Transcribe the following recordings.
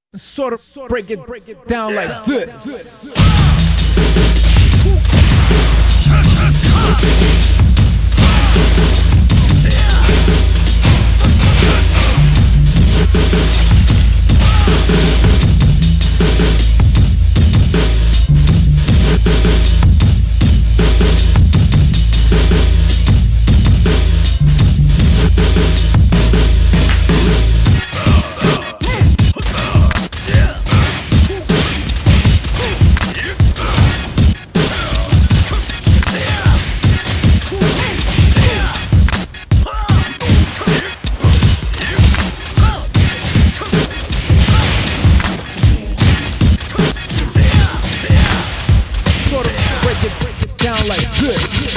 Sort of break it down like this. Down like this.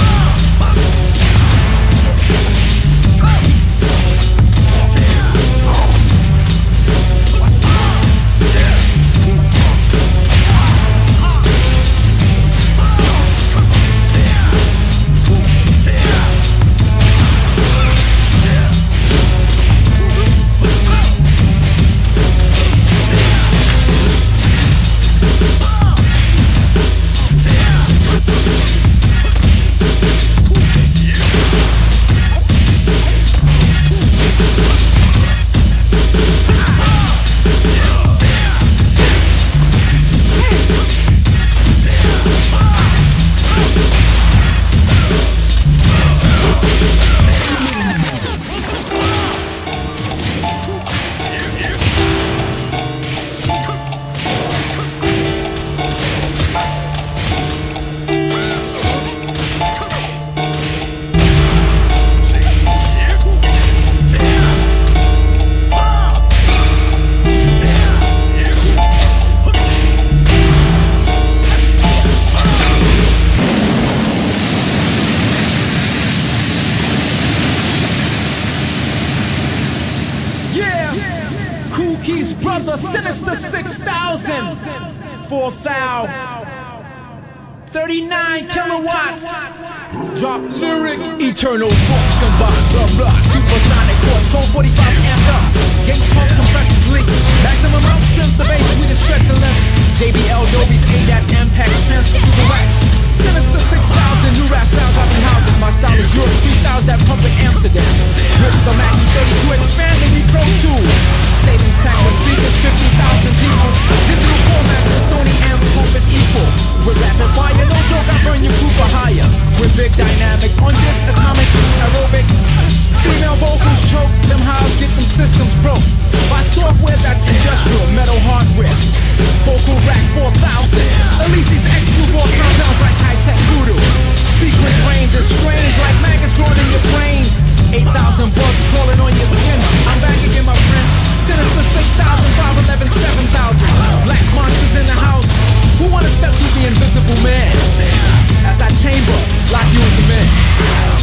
Kool Keith's brother, Sinister 6000, 4,000, 39 kilowatts. Drop lyric, eternal force combined, blah blah. Supersonic force, code 45 amped up. Gates pump, compressors leak. Maximum out strength, the bass between the stretch and length. JBL, Dobies, ADATs, Ampex, transfer to the wax. Sinister 6000, new rap styles, housing houses. My style is Europe, freestyles that pump in Amsterdam. Rip the Mackie 32, expanding the Pro Tools. Stations packed with speakers, 50,000 people. Digital formats with Sony amps pumping equal. With rapid fire, no joke, I burn your crew for hire. With big dynamics on this atomic aerobics. Female vocals choke, them highs get them systems broke. By software that's industrial, metal hardware. Vocal rack 4,000. Elyse's X2 ball countdowns like high-tech voodoo. Sequence range is strange like maggots growing in your brains. 8,000 bugs crawling on your skin. I'm back again, my friend. Sinister 6,000, 511, 7,000. Black monsters in the house. Who wanna step through the invisible man? As I chamber, lock you in command.